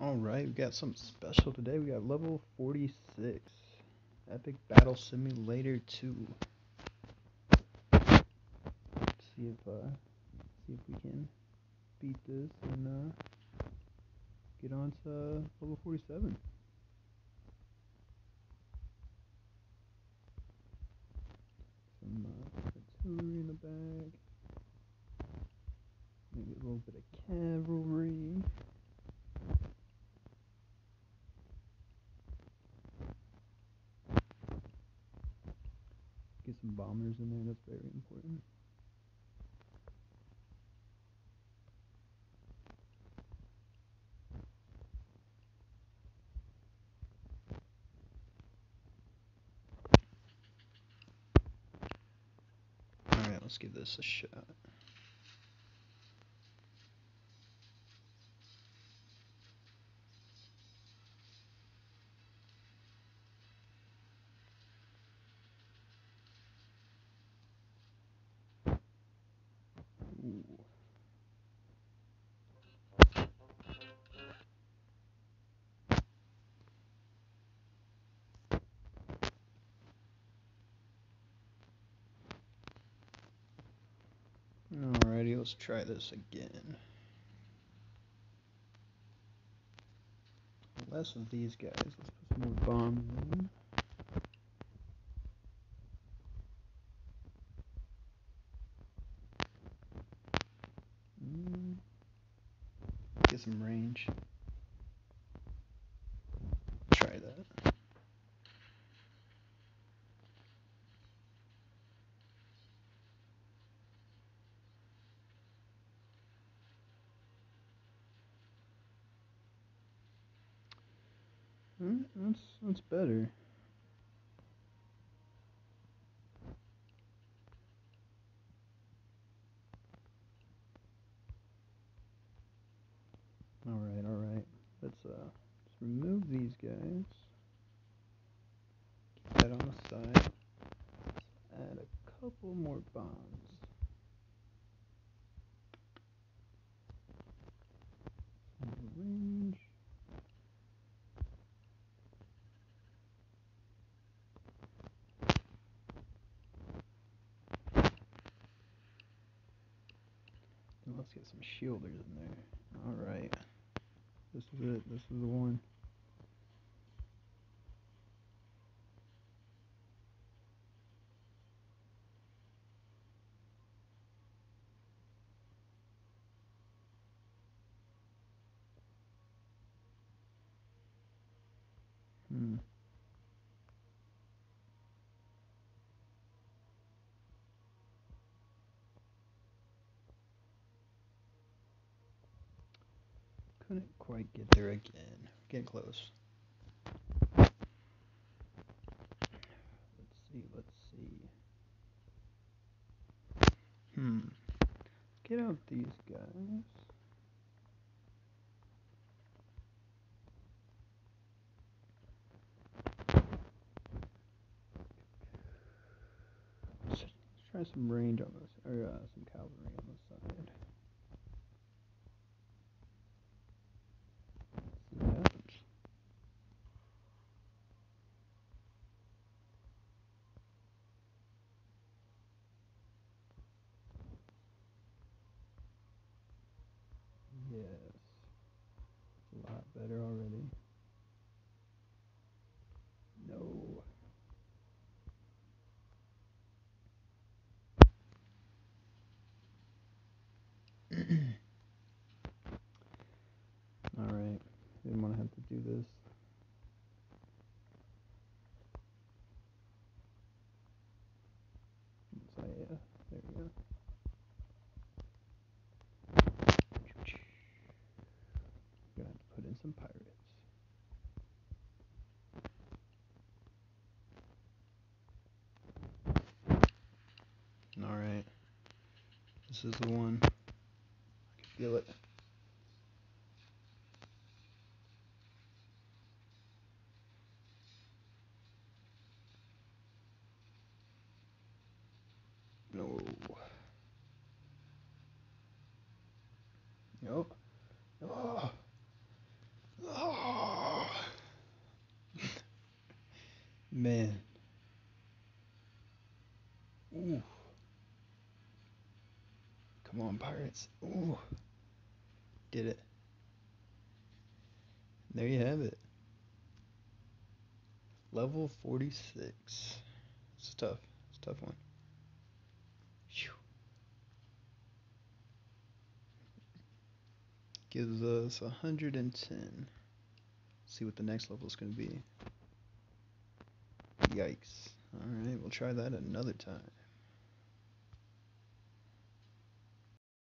Alright, we got something special today. We got level 46. Epic Battle Simulator 2. Let's see if we can beat this and get on to level 47. Some artillery in the bag. Maybe a little bit of cavalry. Get some bombers in there, that's very important. Alright, let's give this a shot. Ooh. Alrighty, let's try this again. Less of these guys. Let's put some more bombs in. Get some range. Try that. That's better. Alright. Let's remove these guys. Keep that on the side. Add a couple more bombs. Range. And let's get some shielders in there. Alright. This is it. This is the one. Couldn't quite get there again. Getting close. Let's see. Get out these guys. Let's try some range on this, or some cavalry on this side. See what happens. Yes. A lot better already. No. Alright. Didn't want to have to do this. So yeah, there we go. Gonna have to put in some pirates. Alright. This is the one. I can feel it. No. Nope. Oh. Come on, pirates. Ooh, did it. There you have it. Level 46. It's tough. It's a tough one. Whew. Gives us 110. See what the next level is going to be. Yikes. Alright, we'll try that another time.